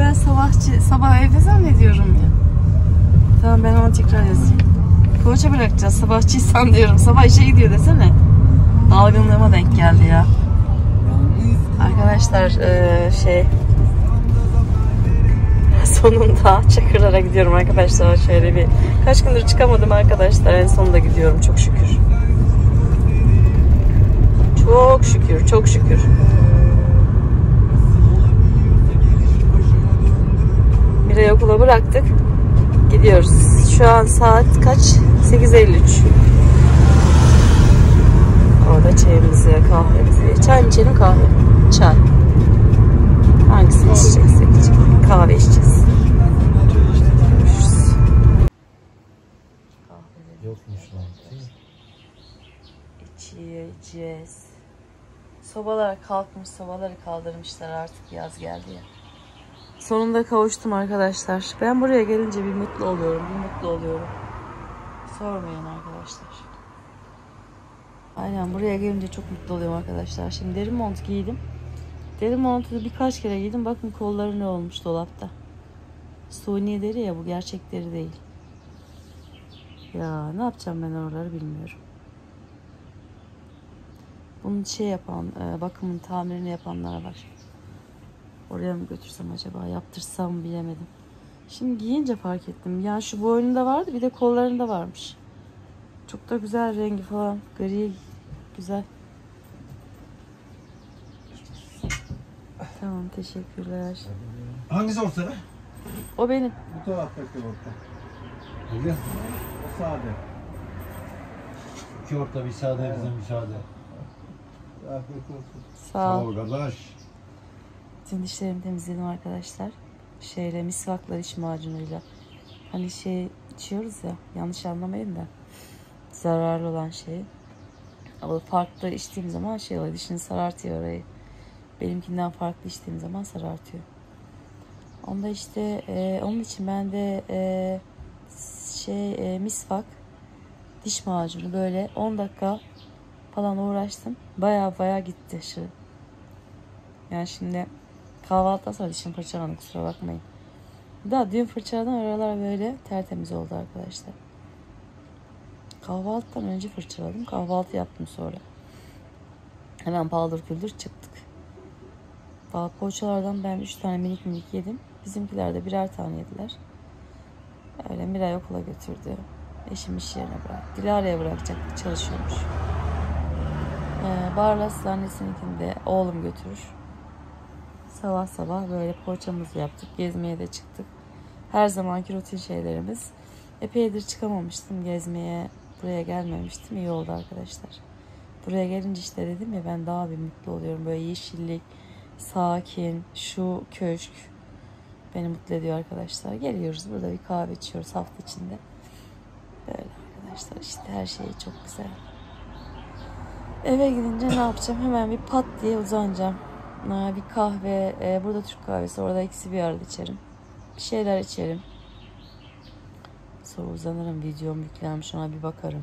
ben sabah evde zannediyorum ya. Tamam, ben onu tekrar yazayım. Poğaça bırakacağız, sabahçıysan diyorum. Sabah işe gidiyor desene. Dalgınlığıma denk geldi ya. Arkadaşlar sonunda Çakırlar'a gidiyorum arkadaşlar. Şöyle bir kaç gündür çıkamadım arkadaşlar. En sonunda gidiyorum çok şükür. Çok şükür, çok şükür. Mira'yı okula bıraktık. Gidiyoruz. Şu an saat kaç? 8:53. Orada çayımızı, kahvemizi. Çay mı içelim, kahve? Çay. Hangisini içeceksek içelim. Kahve içeceğiz. Görüşürüz. Yokmuş lan. İçeceğiz. Sobalar kalkmış, sobaları kaldırmışlar, artık yaz geldi ya. Sonunda kavuştum arkadaşlar. Ben buraya gelince bir mutlu oluyorum, Sormayın arkadaşlar. Aynen, buraya gelince çok mutlu oluyorum arkadaşlar. Şimdi deri mont giydim. Deri montu birkaç kere giydim. Bakın kolları ne olmuş dolapta. Suni deri ya, bu gerçek deri değil. Ya ne yapacağım ben oraları bilmiyorum. Bunun bakımın tamirini yapanlara var. Oraya mı götürsem acaba, yaptırsam mı bilemedim. Şimdi giyince fark ettim. Yani şu boynunda vardı, bir de kollarında varmış. Çok da güzel rengi falan. Gri, güzel. Tamam, teşekkürler. Hangisi ortada? O benim. Bu taraftaki orta. Öyle. O sade. İki orta, bir sade, bize müsaade. Afiyet olsun. Sağ ol. Kardeş. Bütün dişlerimi temizledim arkadaşlar. Misvakla, diş macunuyla. Hani içiyoruz ya, yanlış anlamayın da. Zararlı olan şeyi. Ama farklı içtiğim zaman oluyor, dişini sarartıyor orayı. Benimkinden farklı içtiğim zaman sarartıyor. Onda onun için ben de misvak, diş macunu böyle 10 dakika falan uğraştım. Baya gitti aşırı. Yani şimdi kahvaltıdan sonra dişimi fırçaladım, kusura bakmayın. Daha dün fırçaladım, oralar böyle tertemiz oldu arkadaşlar. Kahvaltıdan önce fırçaladım. Kahvaltı yaptım sonra. Hemen paldır küldür çıktık. Poğaçalardan ben 3 tane minik yedim. Bizimkiler de birer tane yediler. Öyle Miray okula götürdü. Eşim iş yerine bıraktı. Dilara'ya bırakacaktık, çalışıyormuş. Barlas annesininkini de oğlum götürür. Sabah böyle poğaçamızı yaptık. Gezmeye de çıktık. Her zamanki rutin şeylerimiz. Epeydir çıkamamıştım gezmeye. Buraya gelmemiştim. İyi oldu arkadaşlar. Buraya gelince işte dedim ya, ben daha bir mutlu oluyorum. Böyle yeşillik, sakin, şu köşk beni mutlu ediyor arkadaşlar. Geliyoruz, burada bir kahve içiyoruz hafta içinde. Böyle arkadaşlar, işte her şey çok güzel. Eve gidince ne yapacağım? Hemen bir pat diye uzanacağım. Bir kahve, burada Türk kahvesi, orada ikisi bir arada içerim. Bir şeyler içerim. Sonra uzanırım, videom yüklenmiş, ona bir bakarım.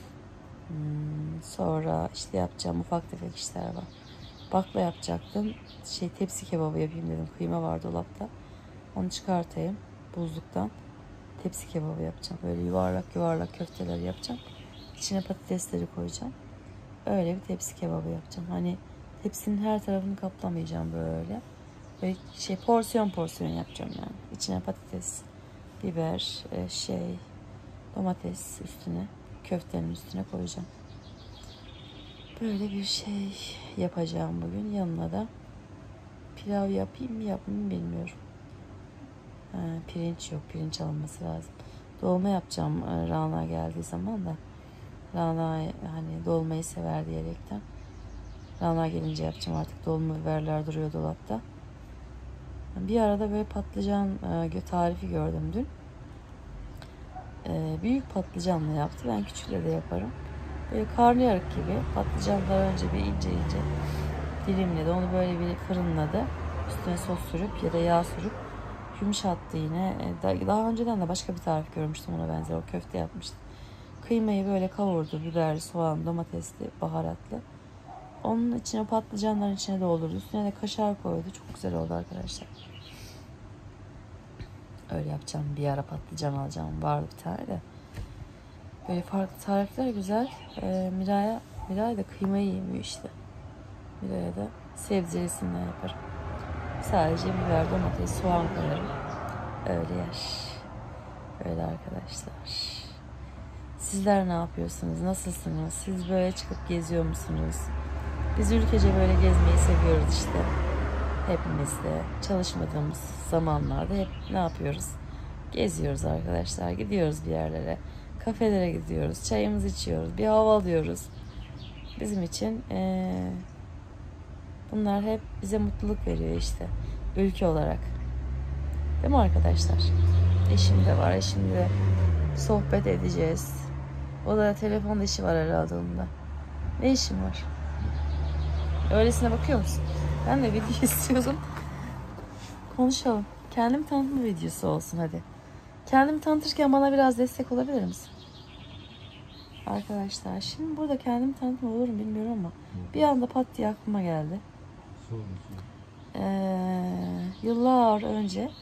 Sonra işte yapacağım ufak tefek işler var. Bakla yapacaktım. Tepsi kebabı yapayım dedim. Kıyma var dolapta. Onu çıkartayım buzluktan. Tepsi kebabı yapacağım. Böyle yuvarlak köfteler yapacağım. İçine patatesleri koyacağım. Öyle bir tepsi kebabı yapacağım. Hani tepsinin her tarafını kaplamayacağım böyle. Böyle porsiyon yapacağım yani. İçine patates, biber, domates üstüne, köftenin üstüne koyacağım. Böyle bir şey yapacağım bugün. Yanına da pilav yapayım mı yapmayayım mı bilmiyorum. Pirinç yok. Pirinç alınması lazım. Dolma yapacağım Rana geldiği zaman da. Rana hani dolmayı sever diyerekten. Rana gelince yapacağım artık. Dolma biberler duruyor dolapta. Bir arada böyle patlıcan tarifi gördüm dün. Büyük patlıcanla yaptı. Ben küçükle de yaparım. Böyle karnıyarık gibi patlıcanları önce bir ince dilimledi. Onu böyle bir fırınladı. Üstüne sos sürüp ya da yağ sürüp yumuşattı yine. Daha önceden de başka bir tarif görmüştüm ona benzer. O köfte yapmıştı. Kıymayı böyle kavurdu. Biberli, soğan, domatesli, baharatlı. Onun içine, patlıcanların içine doldurdu. Üstüne de kaşar koydu. Çok güzel oldu arkadaşlar. Öyle yapacağım. Bir ara patlıcan alacağım. Vardı bir tane de. Böyle farklı tarifler güzel. Miray da kıymayı yemiyor işte. Miray'a da sebzelisinden yaparım. Sadece biber, domates, soğan koyarım. Öyle yer. Öyle arkadaşlar. Sizler ne yapıyorsunuz? Nasılsınız? Siz böyle çıkıp geziyor musunuz? Biz ülkece böyle gezmeyi seviyoruz işte. Hepimiz de çalışmadığımız zamanlarda hep ne yapıyoruz? Geziyoruz arkadaşlar. Gidiyoruz bir yerlere. Kafelere gidiyoruz. Çayımızı içiyoruz. Bir hava alıyoruz. Bizim için bunlar hep bize mutluluk veriyor işte. Ülke olarak. Değil mi arkadaşlar? Eşim de var. Eşimle sohbet edeceğiz. O da telefonda işi var herhalde onun da. Ne işin var? Öylesine bakıyor musun? Ben de video istiyordum. Konuşalım. Kendim tanıtma videosu olsun hadi. Kendimi tanıtırken bana biraz destek olabilir misin? Arkadaşlar şimdi burada kendimi tanıtma olur mu bilmiyorum ama bir anda pat diye aklıma geldi. Yıllar önce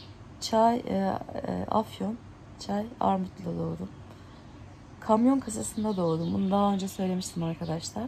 Afyon, Armutlu'da doğdum. Kamyon kasasında doğdum. Bunu daha önce söylemiştim arkadaşlar.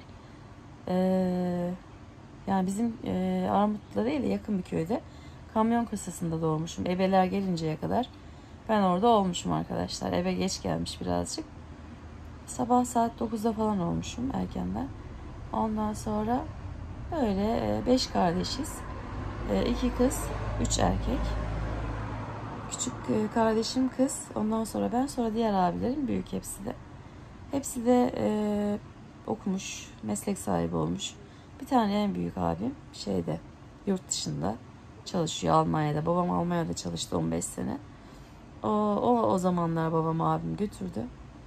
Yani bizim Armutlu'da değil de yakın bir köyde kamyon kasasında doğmuşum. Ebeler gelinceye kadar ben orada olmuşum arkadaşlar. Eve geç gelmiş birazcık. Sabah saat 9'da falan olmuşum erkenden. Ondan sonra böyle 5 kardeşiz. 2 kız, 3 erkek. Küçük kardeşim kız. Ondan sonra ben. Sonra diğer abilerim büyük hepsi de. Hepsi de okumuş. Meslek sahibi olmuş. Bir tane en büyük abim yurt dışında çalışıyor Almanya'da. Babam Almanya'da çalıştı 15 sene. O zamanlar babam abim götürdü.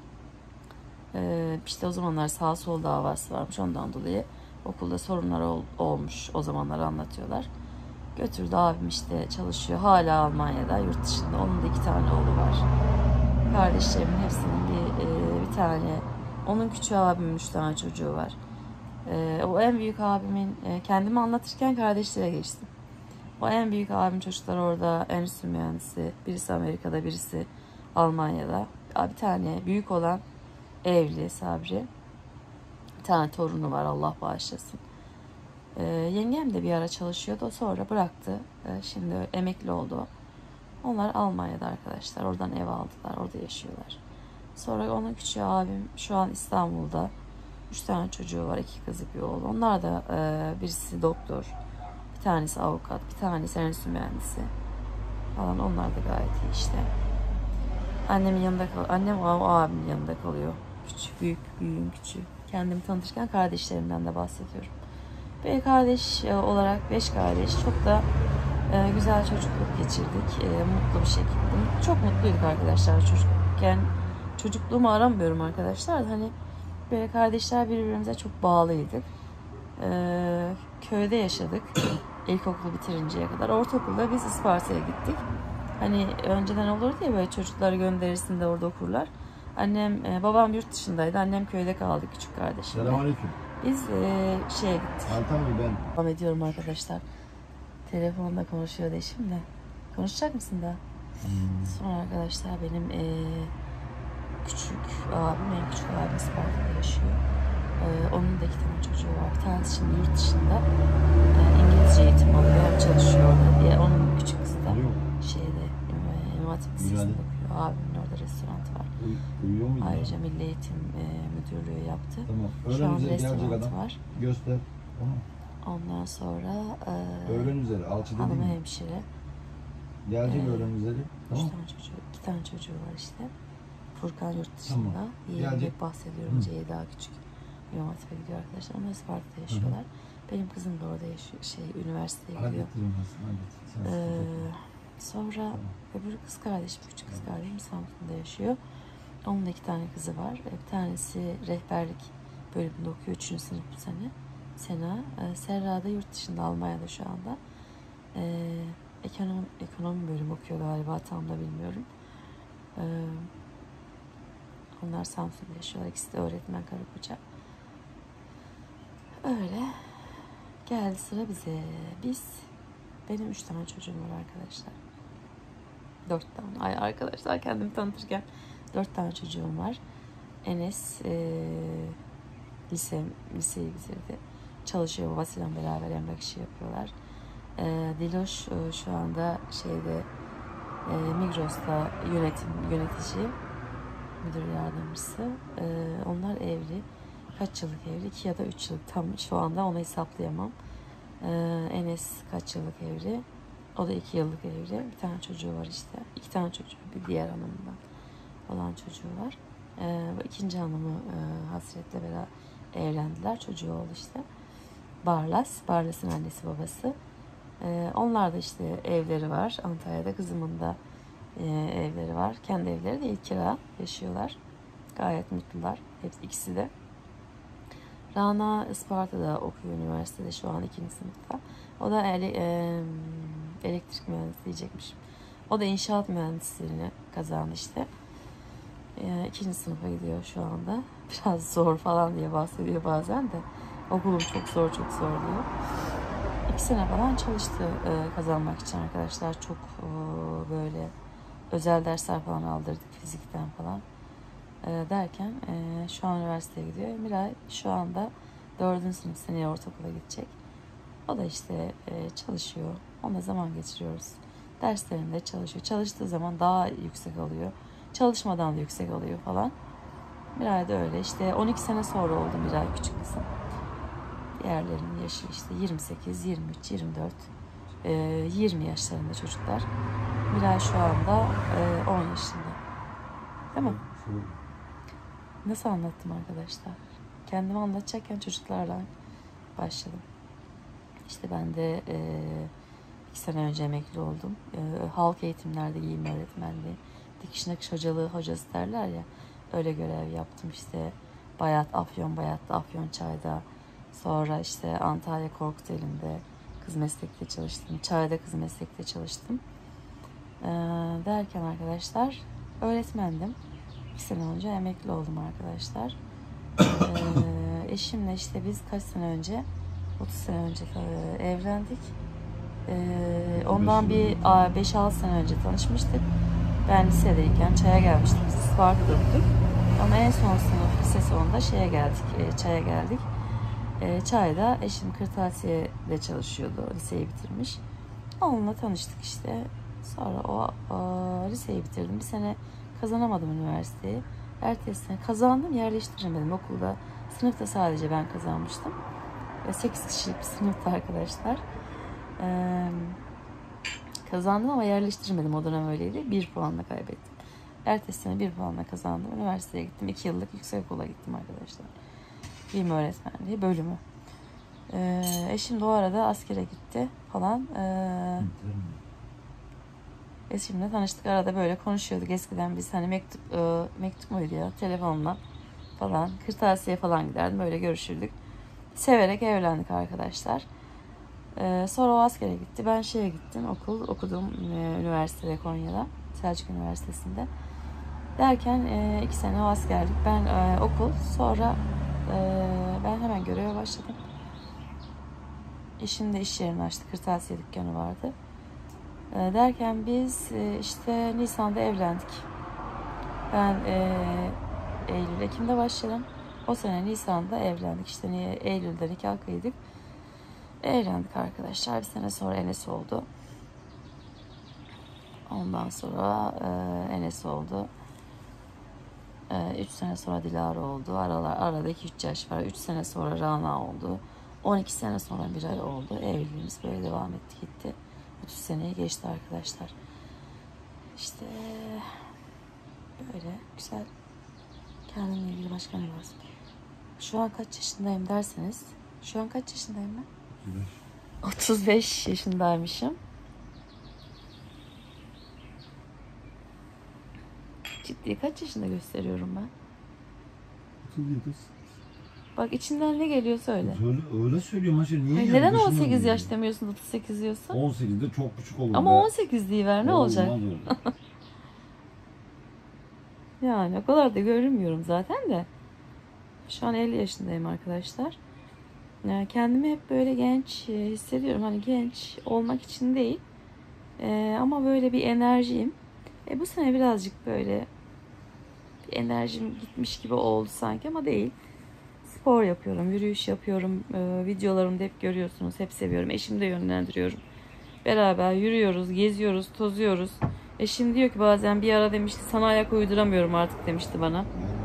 İşte o zamanlar sağ sol davası varmış. Ondan dolayı okulda sorunlar olmuş. O zamanları anlatıyorlar. Götürdü abim işte çalışıyor. Hala Almanya'da yurt dışında. Onun da 2 tane oğlu var. Kardeşlerimin hepsinin bir tane. Onun küçüğü abimin 3 tane çocuğu var. O en büyük abimin kendimi anlatırken kardeşlere geçtim. O en büyük abim çocuklar orada endüstri mühendisi. Birisi Amerika'da, birisi Almanya'da. Bir tane büyük olan evli Sabri. Bir tane torunu var Allah bağışlasın. Yengem de bir ara çalışıyordu. Sonra bıraktı. Şimdi emekli oldu. Onlar Almanya'da arkadaşlar. Oradan ev aldılar. Orada yaşıyorlar. Sonra onun küçüğü abim şu an İstanbul'da. 3 tane çocuğu var. 2 kızı bir oğlu. Onlar da birisi doktor. Bir tanesi avukat. Bir tanesi endüstri mühendisi. Falan. Onlar da gayet iyi işte. Annemin yanında kalıyor. Annem o abimin yanında kalıyor. Küçük, büyüğün küçüğü. Kendimi tanıtırken kardeşlerimden de bahsediyorum. Bir kardeş olarak 5 kardeş. Çok da güzel çocukluk geçirdik. Mutlu bir şekilde. Çok mutluyduk arkadaşlar çocukken. Çocukluğumu aramıyorum arkadaşlar. Hani böyle kardeşler birbirimize çok bağlıydık. Köyde yaşadık. İlkokulu bitirinceye kadar. Ortaokulda biz Isparta'ya gittik. Hani önceden olurdu ya böyle çocukları gönderirsin de orada okurlar. Babam yurt dışındaydı. Annem köyde kaldı küçük kardeşimle. Selamünaleyküm. Biz şeye gittik. Altan mı ben? Devam ediyorum arkadaşlar. Telefonda konuşuyordu eşimle. Konuşacak mısın daha? Sonra arkadaşlar benim en küçük abim Isparta'da yaşıyor. Onun da 2 tane çocuğu var. Bir tanesi şimdi yurt dışında İngilizce eğitim alıyor. Hem çalışıyor orada. Onun küçük kızı da İmam Hatip Lisesi'nde okuyor. Abimin orada restoranı var. Uyuyor muydu? Ayrıca Milli Eğitim Müdürlüğü yaptı. Tamam. Şu an Öğlen üzeri gelecek restoranı adam. var. Göster. Tamam. Ondan sonra Öğlen üzeri. Alçıda değil hanımı mi? hemşire. Gelecek öğlen üzeri. Tamam. 2 tane çocuğu var işte. Furkan yurt dışında. Tamam. Yeğenlik bahsediyorum. C'ye daha küçük. İmam Hatip'e gidiyor arkadaşlar. Onlar Isparta'da yaşıyorlar. Benim kızım da orada yaşıyor. Üniversiteye gidiyor. Hallettirim Hasan. Hallet. Sonra öbür kız kardeşim, küçük kız kardeşim Samsun'da yaşıyor. Onun da 2 tane kızı var. Bir tanesi rehberlik bölümünde okuyor. 3. sınıf bu sene. Sena. Serra da yurt dışında Almanya'da şu anda. Ekonomi bölümü okuyor galiba. Tam da bilmiyorum. Onlar Samsun'da yaşıyorlar. İkisi de öğretmen karı koca. Öyle. Geldi sıra bize. Benim 3 tane çocuğum var arkadaşlar. 4 tane. Ay arkadaşlar, kendimi tanıtırken 4 tane çocuğum var. Enes liseyi bitirdi. Çalışıyor, babasıyla beraber emlak işi yapıyorlar. Diloş şu anda Migros'ta yönetici, müdür yardımcısı. Onlar evli. Kaç yıllık evli? 2 ya da 3 yıllık. Tam şu anda onu hesaplayamam. Enes kaç yıllık evli? O da 2 yıllık evli. Bir tane çocuğu var işte. 2 tane çocuğu. Bir diğer hanımından olan çocuğu var. İkinci hanımı Hasret'le beraber evlendiler. Çocuğu oldu işte. Barlas'ın annesi babası. Onlar da işte evleri var. Antalya'da kızımın da evleri var. Kendi evleri değil, kira yaşıyorlar. Gayet mutlular. Hepsi ikisi de. Rana Isparta'da okuyor üniversitede şu an 2. sınıfta. O da elektrik mühendisi diyecekmişim. O da inşaat mühendisliğini kazandı işte. 2. sınıfa gidiyor şu anda. Biraz zor falan diye bahsediyor bazen de. Okulum çok zor diyor. 2 sene falan çalıştı kazanmak için arkadaşlar. Çok böyle özel dersler falan aldırdık fizikten falan. Derken şu an üniversiteye gidiyor. Miray şu anda 4. sınıf, seneye ortaokula gidecek. O da işte çalışıyor. Onunla zaman geçiriyoruz. Derslerinde çalışıyor. Çalıştığı zaman daha yüksek alıyor. Çalışmadan da yüksek alıyor falan. Miray da öyle. İşte 12 sene sonra oldu Miray küçük kızım. Diğerlerinin yaşı işte 28, 23, 24, 20 yaşlarında çocuklar. Miray şu anda 10 yaşında. Değil mi? Nasıl anlattım arkadaşlar? Kendimi anlatacakken çocuklarla başladım. İşte ben de 2 sene önce emekli oldum. Halk eğitimlerde giyim öğretmenliği, dikiş nakış hocası derler ya. Öyle görev yaptım işte. Bayat'ta, Afyonçay'da. Sonra işte Antalya Korkuteli'nde kız meslekte çalıştım. Çay'da kız meslekte çalıştım. Derken arkadaşlar öğretmendim. 2 sene önce emekli oldum arkadaşlar. Eşimle işte biz kaç sene önce, 30 sene önce evlendik. Ondan bir 5-6 sene önce tanışmıştık. Ben lisedeyken Çay'a gelmiştik. Biz farklı durduk. Ama en son sınıf lise sonunda Çay'a geldik. Çay'da eşim kırtasiyede çalışıyordu. Liseyi bitirmiş. Onunla tanıştık işte. Sonra o liseyi bitirdim. Bir sene kazanamadım üniversiteyi. Ertesi sene kazandım, yerleştiremedim okulda. Sınıfta sadece ben kazanmıştım. 8 kişilik bir sınıfta arkadaşlar. Kazandım ama yerleştiremedim. O dönem öyleydi. 1 puanla kaybettim. Ertesi sene 1 puanla kazandım. Üniversiteye gittim. 2 yıllık yüksekokula gittim arkadaşlar. Bilim öğretmenliği bölümü. Eşim de o arada askere gitti falan. Eşimle tanıştık, arada böyle konuşuyorduk. Eskiden biz hani mektup muydu ya, telefonla falan, kırtasiye falan giderdim, böyle görüşürdük. Severek evlendik arkadaşlar. Sonra o askere gitti. Ben gittim, okudum üniversitede, Konya'da, Selçuk Üniversitesi'nde. Derken 2 sene o askerlik, ben okul, sonra ben hemen göreve başladım. Eşim de iş yerini açtı, kırtasiye dükkanı vardı. Derken biz işte Nisan'da evlendik. Ben Eylül-Ekim'de başladım. O sene Nisan'da evlendik. İşte Eylül'de nikah kıydık. Evlendik arkadaşlar. Bir sene sonra Enes oldu. Ondan sonra Enes oldu. 3 sene sonra Dilara oldu. Arada 2-3 yaş var. 3 sene sonra Rana oldu. 12 sene sonra Miray oldu. Evliliğimiz böyle devam etti gitti. 30 seneyi geçti arkadaşlar. İşte böyle güzel. Kendimle ilgili başka ne var? Şu an kaç yaşındayım derseniz. Şu an kaç yaşındayım ben? 35 yaşındaymışım. Ciddi kaç yaşında gösteriyorum ben? 37. Bak içinden ne geliyor söyle. Öyle söylüyorum Hacer. Niye Hayır, neden 18 yaş demiyorsun, 38 diyorsun? 18'de çok küçük olur. Ama 18 diyiver, ne olacak? Yani o kadar da görünmüyorum zaten de. Şu an 50 yaşındayım arkadaşlar. Kendimi hep böyle genç hissediyorum. Hani genç olmak için değil. Ama böyle bir enerjiyim. Bu sene birazcık böyle bir enerjim gitmiş gibi oldu sanki ama değil. Spor yapıyorum, yürüyüş yapıyorum. Videolarımda hep görüyorsunuz. Hep seviyorum. Eşimi de yönlendiriyorum. Beraber yürüyoruz, geziyoruz, tozuyoruz. Eşim diyor ki bazen bir ara demişti sana ayak uyduramıyorum artık demişti bana.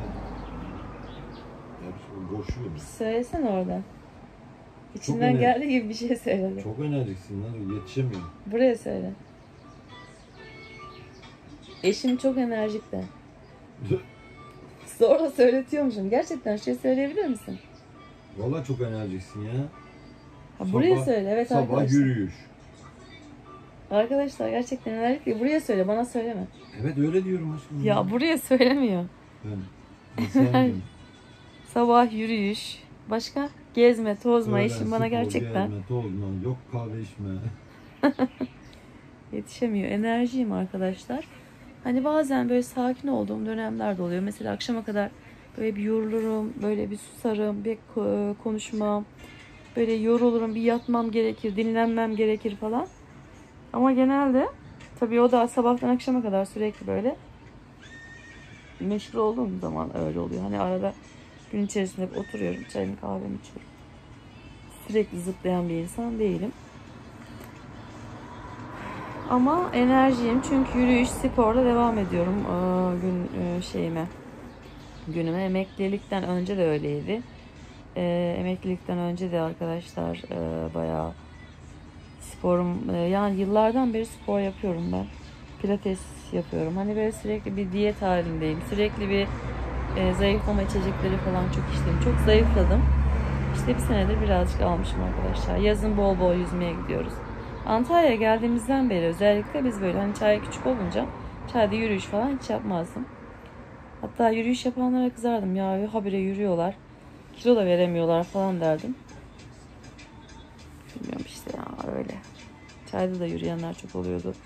Boşuyor. Söylesene orada. İçinden geldiği gibi bir şey söyledi. Çok enerjiksin lan, yetişemiyorum. Buraya söyle. Eşim çok enerjik de. Zorla söyletiyormuşum. Gerçekten şey söyleyebilir misin? Vallahi çok enerjiksin ya. Buraya söyle. Evet sabah arkadaşlar. Sabah yürüyüş. Arkadaşlar gerçekten enerjik değil. Buraya söyle, bana söyleme. Evet öyle diyorum aşkım. Ya buraya söylemiyor. Ben Sabah yürüyüş. Başka? Gezme, tozma. Eşim bana gerçekten. Gezme, tozma. Yok kahve içme. Yetişemiyor. Enerjiyim arkadaşlar. Hani bazen böyle sakin olduğum dönemler de oluyor. Mesela akşama kadar böyle bir yorulurum, böyle bir susarım, bir konuşmam. Böyle yorulurum, bir yatmam gerekir, dinlenmem gerekir falan. Ama genelde tabii o da sabahtan akşama kadar sürekli böyle meşgul olduğum zaman öyle oluyor. Hani arada gün içerisinde hep oturuyorum, çayımı kahvemi içiyorum. Sürekli zıplayan bir insan değilim. Ama enerjiyim çünkü yürüyüş, sporla devam ediyorum günüme. Emeklilikten önce de öyleydi. Emeklilikten önce de arkadaşlar bayağı sporum, yani yıllardan beri spor yapıyorum ben. Pilates yapıyorum. Hani böyle sürekli bir diyet halindeyim. Sürekli bir zayıflama içecekleri falan çok içtim. Çok zayıfladım. İşte bir senedir birazcık almışım arkadaşlar. Yazın bol bol yüzmeye gidiyoruz. Antalya'ya geldiğimizden beri özellikle biz böyle hani çay küçük olunca çayda yürüyüş falan hiç yapmazdım. Hatta yürüyüş yapanlara kızardım. Ya habire yürüyorlar. Kilo da veremiyorlar falan derdim. Bilmiyorum işte ya öyle. Çayda da yürüyenler çok oluyordu.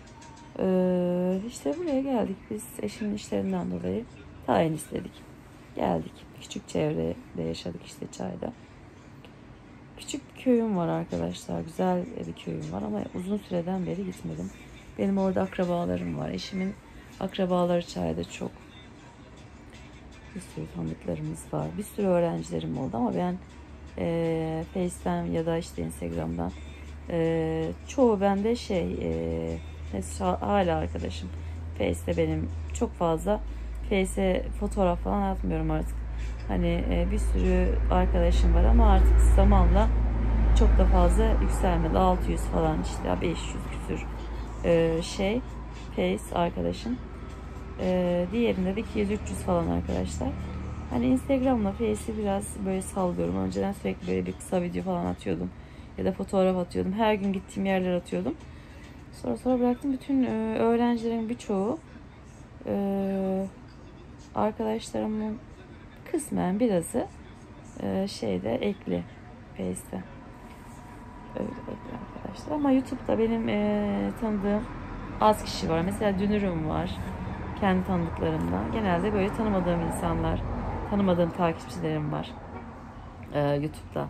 İşte buraya geldik biz eşimin işlerinden dolayı. Tayin istedik. Geldik. Küçük çevrede yaşadık işte Çay'da. Küçük bir köyüm var arkadaşlar. Güzel bir köyüm var ama uzun süreden beri gitmedim. Benim orada akrabalarım var. Eşimin akrabaları Çay'da çok. Bir sürü tanıdıklarımız var. Bir sürü öğrencilerim oldu ama ben Face'ten ya da işte Instagram'dan çoğu bende hala arkadaşım. Face'te benim çok fazla Face'e fotoğraf falan atmıyorum artık. Hani bir sürü arkadaşım var ama artık zamanla çok da fazla yükselmedi. 600 falan işte 500 küsür Face arkadaşım. Diğerinde de 200-300 falan arkadaşlar. Hani Instagram'la Face'i biraz böyle sallıyorum. Önceden sürekli böyle bir kısa video falan atıyordum. Ya da fotoğraf atıyordum. Her gün gittiğim yerler atıyordum. Sonra bıraktım. Bütün öğrencilerin birçoğu arkadaşlarımın kısmen birazı ekli Face'te. Öyle ekli arkadaşlar. Ama YouTube'da benim tanıdığım az kişi var. Mesela Dünür'üm var. Kendi tanıdıklarımdan. Genelde böyle tanımadığım insanlar, tanımadığım takipçilerim var YouTube'da.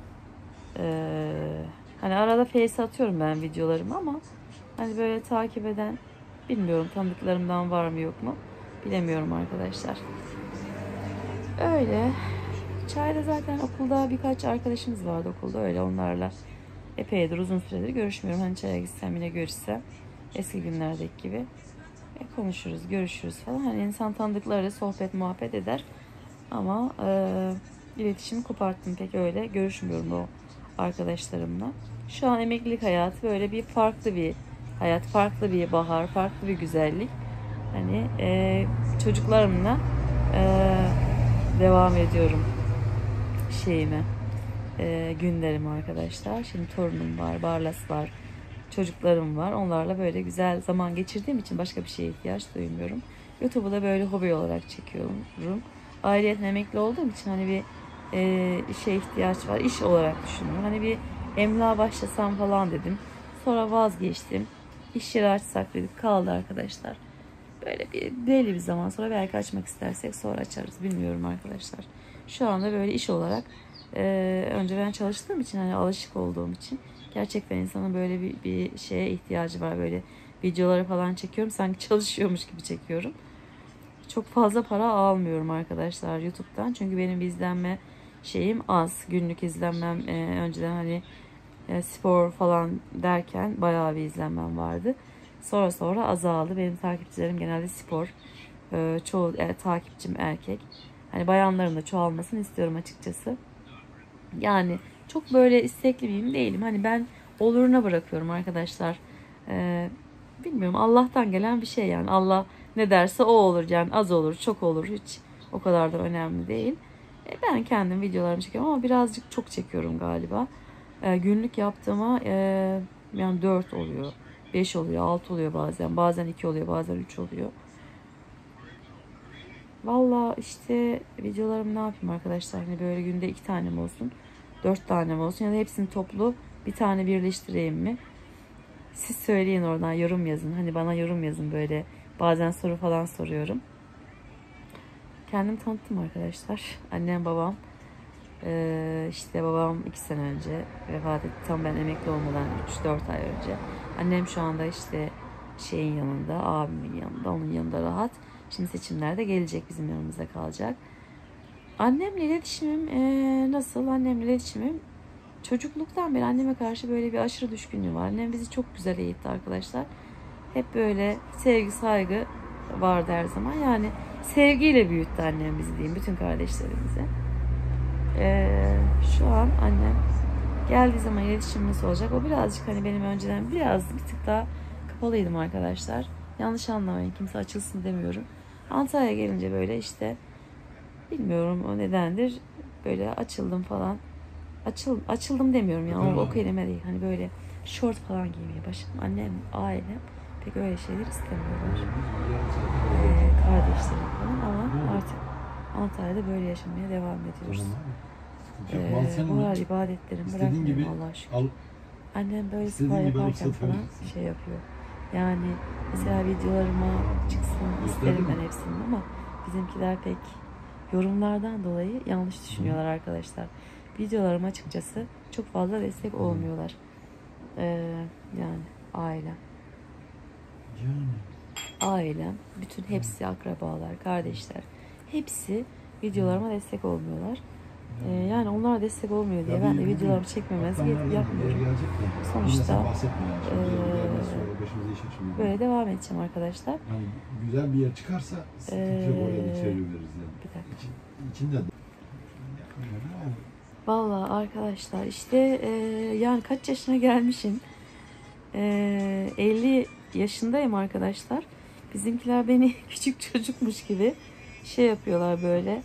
Hani arada Face atıyorum ben videolarımı ama hani böyle takip eden bilmiyorum tanıdıklarımdan var mı yok mu bilemiyorum arkadaşlar. Öyle. Çay'da zaten okulda birkaç arkadaşımız vardı okulda öyle onlarla epeydir uzun süredir görüşmüyorum. Hani çaya gitsem yine görüşsem eski günlerdeki gibi konuşuruz, görüşürüz falan. Hani insan tanıdıklarıyla sohbet, muhabbet eder. Ama iletişimi koparttım pek öyle. Görüşmüyorum o arkadaşlarımla. Şu an emeklilik hayatı böyle bir farklı bir hayat, farklı bir bahar, farklı bir güzellik. Hani çocuklarımla devam ediyorum günlerim arkadaşlar. Şimdi torunum var, Barlas var. Çocuklarım var. Onlarla böyle güzel zaman geçirdiğim için başka bir şeye ihtiyaç duymuyorum. YouTube'u da böyle hobi olarak çekiyorum. Ayrıyeten emekli olduğum için hani bir işe ihtiyaç var. İş olarak düşünüyorum. Hani bir emlağa başlasam falan dedim. Sonra vazgeçtim. İş yeri açsak dedik. Kaldı arkadaşlar. Böyle belli bir zaman sonra belki açmak istersek sonra açarız. Bilmiyorum arkadaşlar. Şu anda böyle iş olarak önce ben çalıştığım için hani alışık olduğum için Gerçekten insanın böyle bir şeye ihtiyacı var. Böyle videoları falan çekiyorum. Sanki çalışıyormuş gibi çekiyorum. Çok fazla para almıyorum arkadaşlar YouTube'dan. Çünkü benim izlenme şeyim az. Günlük izlenmem önceden hani spor falan derken bayağı bir izlenmem vardı. Sonra azaldı. Benim takipçilerim genelde spor. Çoğu takipçim erkek. Hani bayanların da çoğalmasını istiyorum açıkçası. Yani çok böyle istekli miyim değilim. Hani ben oluruna bırakıyorum arkadaşlar. Bilmiyorum, Allah'tan gelen bir şey yani. Allah ne derse o olur yani, az olur çok olur hiç o kadar da önemli değil. Ben kendim videolarımı çekiyorum ama birazcık çok çekiyorum galiba. Günlük yaptığıma yani 4 oluyor, 5 oluyor, 6 oluyor bazen 2 oluyor, bazen 3 oluyor. Valla işte videolarımı ne yapayım arkadaşlar, hani böyle günde 2 tane mi olsun, 4 tane mi olsun ya da hepsini toplu bir tane birleştireyim mi? Siz söyleyin, oradan yorum yazın. Hani bana yorum yazın böyle. Bazen soru falan soruyorum. Kendim tanıttım arkadaşlar. Annem babam. İşte babam 2 sene önce vefat etti. Tam ben emekli olmadan 3-4 ay önce. Annem şu anda işte şeyin yanında, abimin yanında. Onun yanında rahat. Şimdi seçimlerde gelecek, bizim yanımızda kalacak. Annemle iletişimim nasıl? Annemle iletişimim çocukluktan beri anneme karşı böyle bir aşırı düşkünlüğü var. Annem bizi çok güzel eğitti arkadaşlar. Hep böyle sevgi, saygı vardı her zaman. Yani sevgiyle büyüttü annem bizi diyeyim, bütün kardeşlerimizi. Şu an annem geldiği zaman iletişimimiz olacak. O birazcık hani benim önceden bir tık daha kapalıydım arkadaşlar. Yanlış anlamayın, kimse açılsın demiyorum. Antalya'ya gelince böyle işte bilmiyorum o nedendir, böyle açıldım falan. Açıldım demiyorum yani, o kelime değil. Hani böyle şort falan giymeye başladım. Annem, ailem pek öyle şeyler istemiyorlar. Kardeşlerim falan, ama artık Antalya'da böyle yaşamaya devam ediyoruz. Bu arada ibadetlerimi bırakmıyorum Allah'a şükür. Annem böyle spor yaparken falan şey yapıyor. Yani mesela videolarıma çıksın isterim ben hepsini, ama bizimkiler pek yorumlardan dolayı yanlış düşünüyorlar arkadaşlar. Videolarıma açıkçası çok fazla destek olmuyorlar. Yani ailem, bütün hepsi, akrabalar, kardeşler, hepsi videolarıma destek olmuyorlar. Yani onlara destek olmuyor diye ben de videolarımı çekmemezlik yapmıyorum. Sonuçta böyle devam edeceğim arkadaşlar. Yani güzel bir yer çıkarsa oraya bir çeviririz yani. Bir dakika. İçinde Vallahi arkadaşlar işte yani kaç yaşına gelmişim? 50 yaşındayım arkadaşlar. Bizimkiler beni küçük çocukmuş gibi şey yapıyorlar böyle.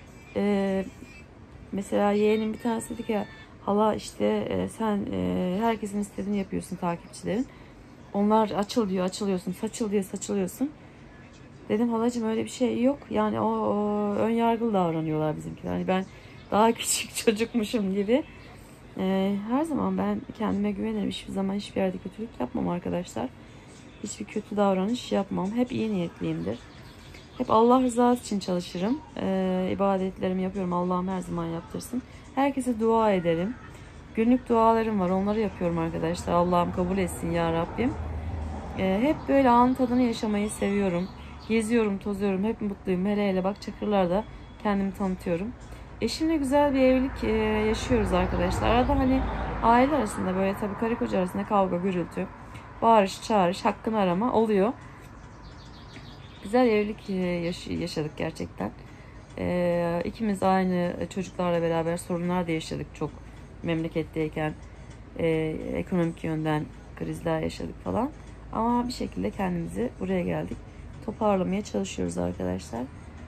Mesela yeğenim bir tanesi dedi ki, hala işte sen herkesin istediğini yapıyorsun, takipçilerin. Onlar açıl diyor, açılıyorsun, saçıl diye saçılıyorsun. Dedim halacığım öyle bir şey yok. Yani o ön yargılı davranıyorlar bizimkiler. Yani ben daha küçük çocukmuşum gibi. Her zaman ben kendime güvenirim. Hiçbir zaman hiçbir yerde kötülük yapmam arkadaşlar. Hiçbir kötü davranış yapmam. Hep iyi niyetliyimdir. Hep Allah rızası için çalışırım. İbadetlerimi yapıyorum. Allah'ım her zaman yaptırsın. Herkese dua ederim. Günlük dualarım var. Onları yapıyorum arkadaşlar. Allah'ım kabul etsin ya Rabbim. Hep böyle anın tadını yaşamayı seviyorum. Geziyorum, tozuyorum. Hep mutluyum. Hele bak Çakırlar'da kendimi tanıtıyorum. Eşimle güzel bir evlilik yaşıyoruz arkadaşlar. Arada hani aile arasında böyle, tabii karı koca arasında kavga, gürültü, bağırış, çağırış, hakkını arama oluyor. Güzel evlilik yaşadık gerçekten. İkimiz aynı çocuklarla beraber sorunlar da yaşadık çok memleketteyken. Ekonomik yönden krizler yaşadık falan. Ama bir şekilde kendimizi buraya geldik. Toparlamaya çalışıyoruz arkadaşlar.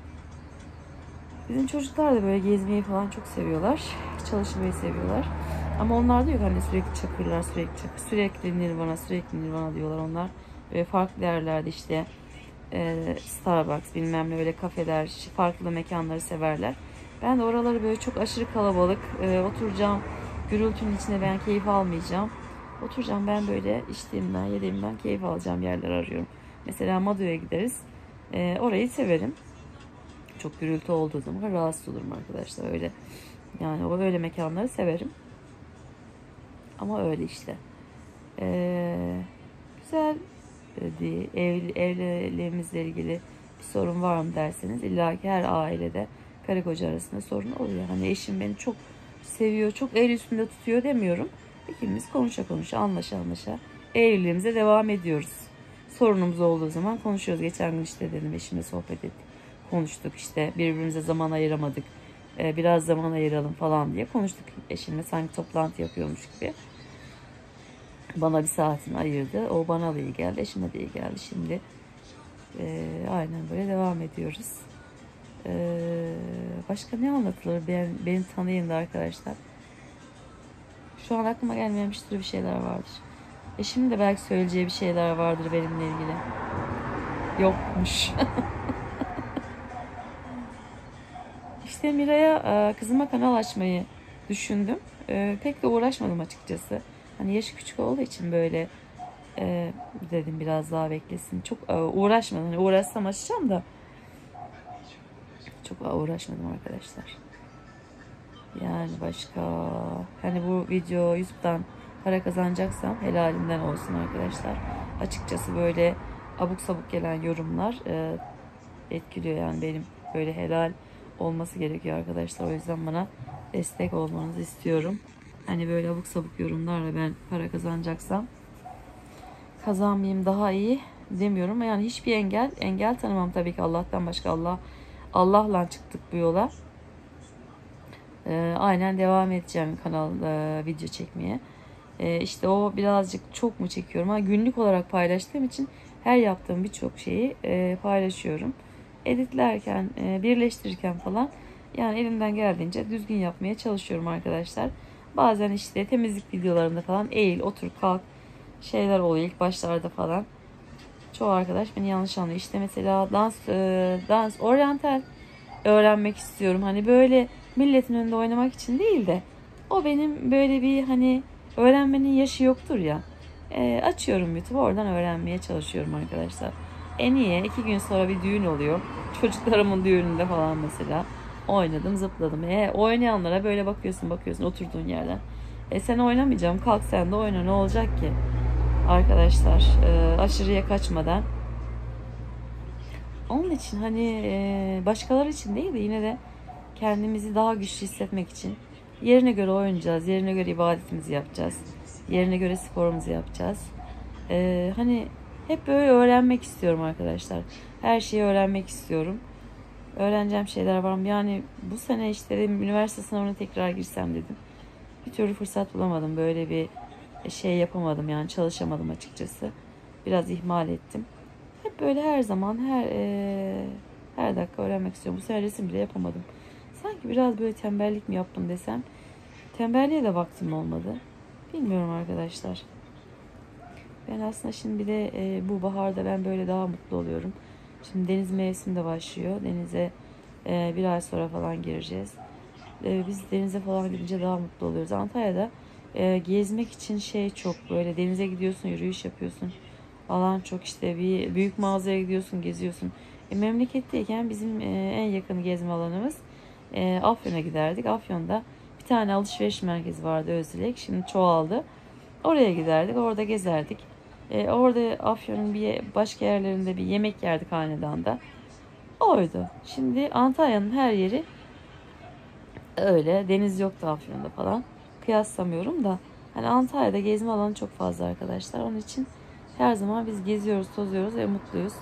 Bizim çocuklar da böyle gezmeyi falan çok seviyorlar. Çalışmayı seviyorlar. Ama onlar da yok hani sürekli Çakırlar, sürekli Nirvana diyorlar onlar. Böyle farklı yerlerde işte Starbucks bilmem ne, öyle kafeler, farklı mekanları severler. Ben de oraları böyle çok aşırı kalabalık oturacağım, gürültünün içinde ben keyif almayacağım. Oturacağım ben böyle, içtiğimden yediğimden keyif alacağım yerler arıyorum. Mesela Mado'ya gideriz. Orayı severim. Çok gürültü olduğu zaman rahatsız olurum arkadaşlar, öyle. Yani o öyle mekanları severim. Ama öyle işte. Güzel evliliğimizle ilgili bir sorun var mı derseniz, illa ki her ailede karı koca arasında sorun oluyor. Hani eşim beni çok seviyor, çok el üstünde tutuyor demiyorum. İkimiz konuşa konuşa, anlaşa anlaşa evliliğimize devam ediyoruz. Sorunumuz olduğu zaman konuşuyoruz. Geçen gün işte dedim, eşimle sohbet ettik. Konuştuk işte, birbirimize zaman ayıramadık. Biraz zaman ayıralım falan diye konuştuk eşimle, sanki toplantı yapıyormuş gibi. Bana bir saatini ayırdı. O bana da iyi geldi. Eşime de iyi geldi. Şimdi aynen böyle devam ediyoruz. Başka ne anlatılır? Beni tanıyın da arkadaşlar. Şu an aklıma gelmeyen bir şeyler vardır. Eşimin de belki söyleyeceği bir şeyler vardır benimle ilgili. Yokmuş. İşte Miray'a, kızıma kanal açmayı düşündüm. Pek de uğraşmadım açıkçası. Hani yaşı küçük olduğu için böyle dedim biraz daha beklesin. Çok uğraşmadım. Hani uğraşsam açacağım da çok uğraşmadım arkadaşlar. Yani başka, hani bu video YouTube'dan para kazanacaksam helalimden olsun arkadaşlar. Açıkçası böyle abuk sabuk gelen yorumlar etkiliyor, yani benim böyle helal olması gerekiyor arkadaşlar. O yüzden bana destek olmanızı istiyorum. Hani böyle abuk sabuk yorumlarla ben para kazanacaksam kazanmayayım daha iyi demiyorum. Yani hiçbir engel tanımam tabii ki, Allah'tan başka. Allah'la çıktık bu yola. Aynen devam edeceğim kanal video çekmeye. İşte o birazcık çok mu çekiyorum? Günlük olarak paylaştığım için her yaptığım birçok şeyi paylaşıyorum. Editlerken, birleştirirken falan, yani elimden geldiğince düzgün yapmaya çalışıyorum arkadaşlar. Bazen işte temizlik videolarında falan eğil, otur, kalk şeyler oluyor ilk başlarda falan. Çoğu arkadaş beni yanlış anlıyor. İşte mesela dans, oryantal öğrenmek istiyorum. Hani böyle milletin önünde oynamak için değil de, o benim böyle bir hani öğrenmenin yaşı yoktur ya. Açıyorum YouTube, oradan öğrenmeye çalışıyorum arkadaşlar. İyi 2 gün sonra bir düğün oluyor. Çocuklarımın düğününde falan mesela oynadım, zıpladım. Oynayanlara böyle bakıyorsun oturduğun yerden. Sen oynamayacağım, kalk sen de oyna, ne olacak ki? Arkadaşlar aşırıya kaçmadan. Onun için hani başkaları için değil de yine de kendimizi daha güçlü hissetmek için yerine göre oynayacağız, yerine göre ibadetimizi yapacağız, yerine göre sporumuzu yapacağız. Hani hep böyle öğrenmek istiyorum arkadaşlar. Her şeyi öğrenmek istiyorum. Öğreneceğim şeyler var mı? Yani bu sene işte dedim, üniversite sınavına tekrar girsem dedim. Bir türlü fırsat bulamadım. Böyle bir şey yapamadım, yani çalışamadım açıkçası. Biraz ihmal ettim. Hep böyle her zaman her dakika öğrenmek istiyorum. Bu sefer resim bile yapamadım. Sanki biraz böyle tembellik mi yaptım desem. Tembelliğe de vaktim olmadı. Bilmiyorum arkadaşlar. Ben aslında şimdi bir de bu baharda ben böyle daha mutlu oluyorum. Şimdi deniz mevsimi de başlıyor. Denize bir ay sonra falan gireceğiz. Biz denize falan gidince daha mutlu oluyoruz. Antalya'da gezmek için çok böyle, denize gidiyorsun, yürüyüş yapıyorsun. Alan çok, işte bir büyük mağazaya gidiyorsun, geziyorsun. Memleketteyken bizim en yakın gezme alanımız Afyon'a giderdik. Afyon'da bir tane alışveriş merkezi vardı, Özdilek. Şimdi çoğaldı. Oraya giderdik, orada gezerdik. Orada Afyon'un bir başka yerlerinde bir yemek yerdik hanedanda. Oydu. Şimdi Antalya'nın her yeri öyle. Deniz yoktu Afyon'da falan. Kıyaslamıyorum da. Hani Antalya'da gezme alanı çok fazla arkadaşlar. Onun için her zaman biz geziyoruz, tozuyoruz ve mutluyuz.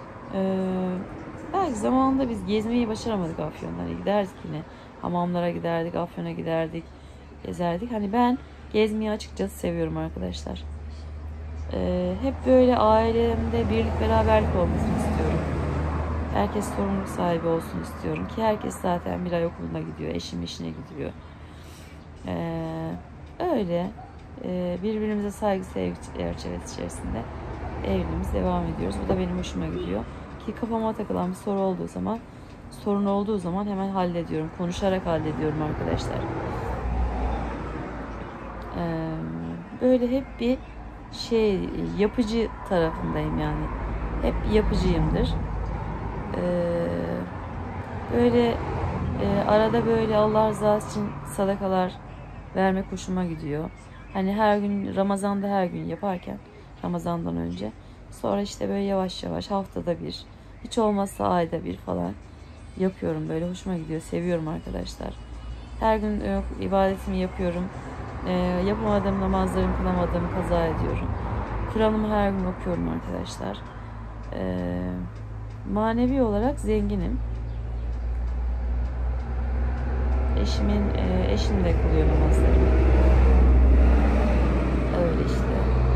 Belki zamanında biz gezmeyi başaramadık Afyon'da. Hani giderdik yine. Hamamlara giderdik, Afyon'a giderdik, gezerdik. Hani ben gezmeyi açıkçası seviyorum arkadaşlar. Hep böyle ailemde birlik beraberlik olmasını istiyorum. Herkes sorumluluk sahibi olsun istiyorum ki herkes zaten bir ay okuluna gidiyor, eşim işine gidiyor. Öyle birbirimize saygı sevgi çerçevesi içerisinde evliliğimiz devam ediyoruz. Bu da benim hoşuma gidiyor. Ki kafama takılan bir sorun olduğu zaman hemen hallediyorum. Konuşarak hallediyorum arkadaşlar. Böyle hep bir yapıcı tarafındayım yani. Hep yapıcıyımdır. Böyle arada böyle Allah rızası için sadakalar vermek hoşuma gidiyor. Hani her gün Ramazan'da her gün yaparken Ramazan'dan önce sonra işte böyle yavaş yavaş haftada bir hiç olmazsa ayda bir falan yapıyorum. Böyle hoşuma gidiyor. Seviyorum arkadaşlar. Her gün ibadetimi yapıyorum. Yapamadığım namazlarımı kılamadığımı kaza ediyorum. Kur'an'ımı her gün okuyorum arkadaşlar. Manevi olarak zenginim. Eşim de kılıyor namazlarımı. Öyle işte.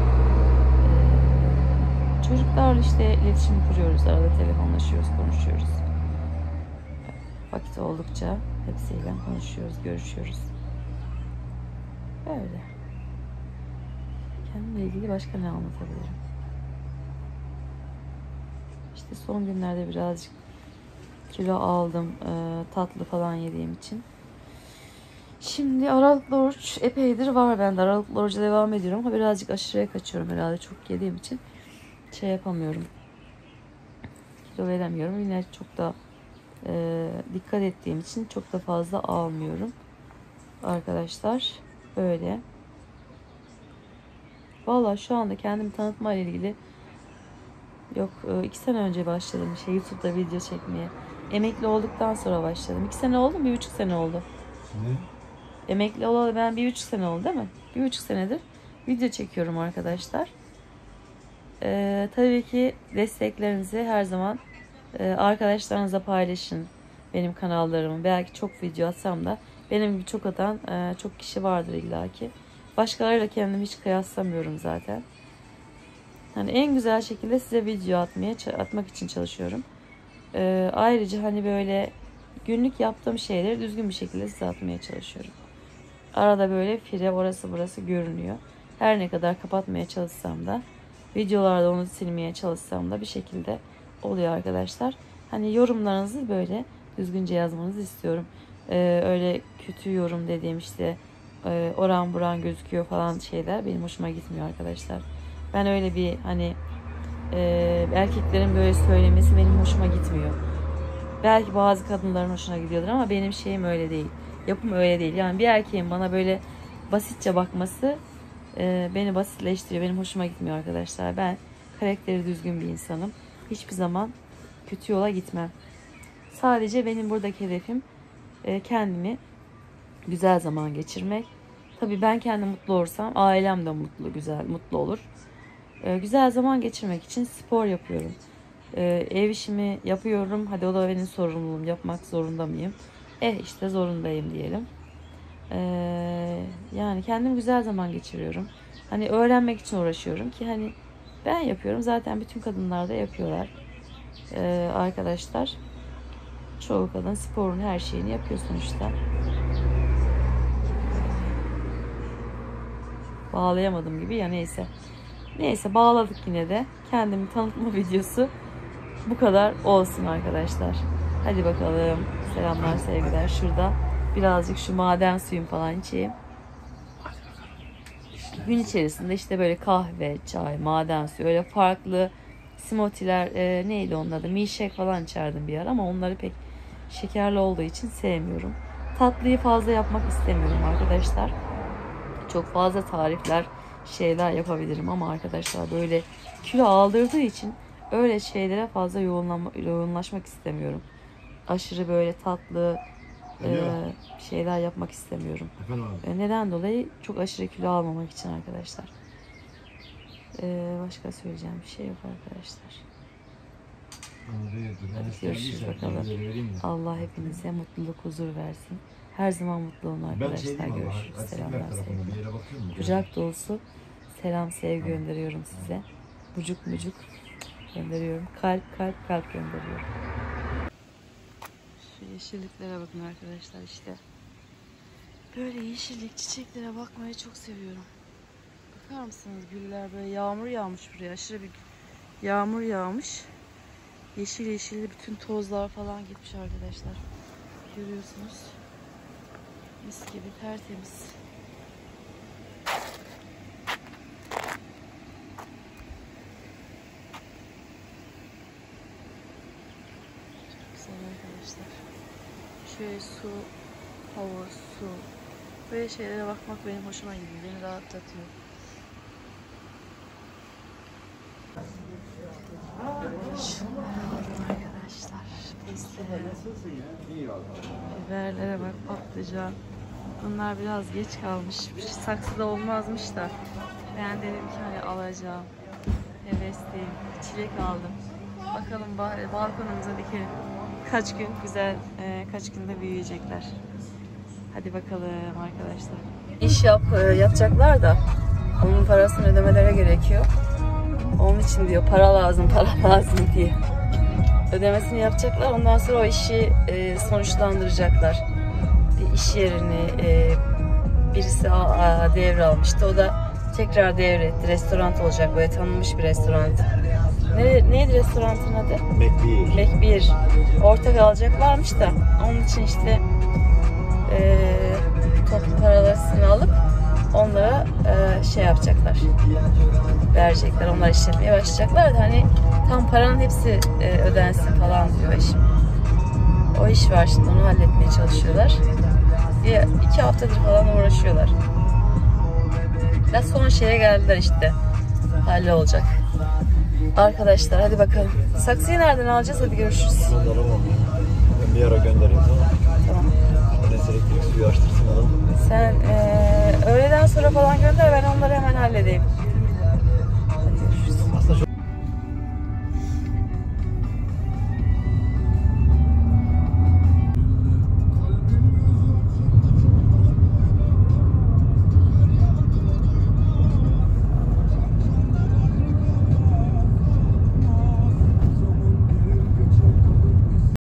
Çocuklarla işte iletişim kuruyoruz. Arada telefonlaşıyoruz, konuşuyoruz. Vakit oldukça hepsiyle konuşuyoruz, görüşüyoruz. Öyle. Kendimle ilgili başka ne anlatabilirim? İşte son günlerde birazcık kilo aldım. Tatlı falan yediğim için. Şimdi aralıklı oruç epeydir var bende. Aralıklı oruca devam ediyorum ama birazcık aşırıya kaçıyorum herhalde. Çok yediğim için şey yapamıyorum. Kilo veremiyorum. Yine çok da dikkat ettiğim için çok da fazla almıyorum. Arkadaşlar öyle. Vallahi şu anda kendimi tanıtma ile ilgili 2 sene önce başladım YouTube'da video çekmeye. Emekli olduktan sonra başladım. 2 sene oldu mu? 1,5 sene oldu. Ne? Emekli olalı ben 1,5 sene oldu değil mi? 1,5 senedir video çekiyorum arkadaşlar. Tabii ki desteklerinizi her zaman arkadaşlarınızla paylaşın. Benim kanallarımı. Belki çok video atsam da benim gibi çok atan çok kişi vardır illaki. Başkalarıyla kendimi hiç kıyaslamıyorum zaten. Hani en güzel şekilde size video atmak için çalışıyorum. Ayrıca hani böyle günlük yaptığım şeyleri düzgün bir şekilde size atmaya çalışıyorum. Arada böyle fire orası burası görünüyor. Her ne kadar kapatmaya çalışsam da videolarda onu silmeye çalışsam da bir şekilde oluyor arkadaşlar. Hani yorumlarınızı böyle düzgünce yazmanızı istiyorum. Öyle kötü yorum dediğim işte oran buran gözüküyor falan şeyler benim hoşuma gitmiyor arkadaşlar. Ben öyle bir hani erkeklerin böyle söylemesi benim hoşuma gitmiyor. Belki bazı kadınların hoşuna gidiyordur ama benim şeyim öyle değil. Yapım öyle değil. Yani bir erkeğin bana böyle basitçe bakması beni basitleştiriyor. Benim hoşuma gitmiyor arkadaşlar. Ben karakteri düzgün bir insanım. Hiçbir zaman kötü yola gitmem. Sadece benim buradaki hedefim kendimi güzel zaman geçirmek. Tabii ben kendim mutlu olursam ailem de mutlu olur. Güzel zaman geçirmek için spor yapıyorum. Ev işimi yapıyorum. Hadi o da benim sorumluluğum. Yapmak zorunda mıyım? İşte zorundayım diyelim. Yani kendim güzel zaman geçiriyorum. Hani öğrenmek için uğraşıyorum ki hani ben yapıyorum. Zaten bütün kadınlar da yapıyorlar. Arkadaşlar. Çoğu kadın sporun her şeyini yapıyor sonuçta. Bağlayamadım gibi ya neyse. Neyse bağladık yine de. Kendimi tanıtma videosu bu kadar olsun arkadaşlar. Hadi bakalım. Selamlar sevgiler. Şurada birazcık şu maden suyum falan içeyim. Gün içerisinde işte böyle kahve, çay, maden suyu öyle farklı smoothie'ler neydi onun adı? Milkshake falan içerdim bir ara ama onları pek şekerli olduğu için sevmiyorum. Tatlıyı fazla yapmak istemiyorum arkadaşlar. Çok fazla tarifler şeyler yapabilirim ama arkadaşlar böyle kilo aldırdığı için öyle şeylere fazla yoğunlaşmak istemiyorum. Aşırı böyle tatlı şeyler yapmak istemiyorum. Neden dolayı? Çok aşırı kilo almamak için arkadaşlar. Başka söyleyeceğim bir şey yok arkadaşlar. Hadi görüşürüz bakalım. Allah hepinize mutluluk, huzur versin. Her zaman mutlu olun arkadaşlar. Görüşürüz. Selamlar, sevgiler. Kucak dolusu selam, sevgi gönderiyorum size. Bucuk bucuk gönderiyorum. Kalp kalp kalp gönderiyorum. Şu yeşilliklere bakın arkadaşlar işte. Böyle yeşillik, çiçeklere bakmayı çok seviyorum. Bakar mısınız güller böyle yağmur yağmış buraya. Aşırı bir yağmur yağmış. Yeşil yeşilli bütün tozlar falan gitmiş arkadaşlar. Görüyorsunuz. Mis gibi tertemiz. Çok güzel arkadaşlar. Şöyle su, hava, su. Böyle şeylere bakmak benim hoşuma gidiyor. Beni rahatlatıyor. Şunlara bakın arkadaşlar. Biberlere bak, patlıcan. Bunlar biraz geç kalmış. Saksıda olmazmış da. Ben dedim ki hani alacağım. Hevesliyim. Çilek aldım. Bakalım balkonumuza dikelim. Kaç gün güzel, kaç günde büyüyecekler. Hadi bakalım arkadaşlar. İş yapacaklar da onun parasını ödemelere gerekiyor. Onun için diyor para lazım diye. Ödemesini yapacaklar. Ondan sonra o işi sonuçlandıracaklar. Bir iş yerini birisi devralmıştı. O da tekrar devretti. Restoran olacak, böyle tanınmış bir restoran. Neydi restoranın adı? Mekbir. Ortak alacaklarmış da onun için işte toplu paralarını alıp onlara şey yapacaklar. Verecekler. Onlar işletmeye başlayacaklar da hani tam paranın hepsi ödensin falan diyor eşim. O iş var şimdi, onu halletmeye çalışıyorlar. 2 haftadır falan uğraşıyorlar. Biraz son şeye geldiler işte. Hallolacak. Arkadaşlar hadi bakalım. Saksıyı nereden alacağız? Hadi görüşürüz. Ben bir ara göndereyim sana. Tamam. Elektrik suyu açtırsın adam. Sen öğleden sonra falan gönder, ben onları hemen halledeyim.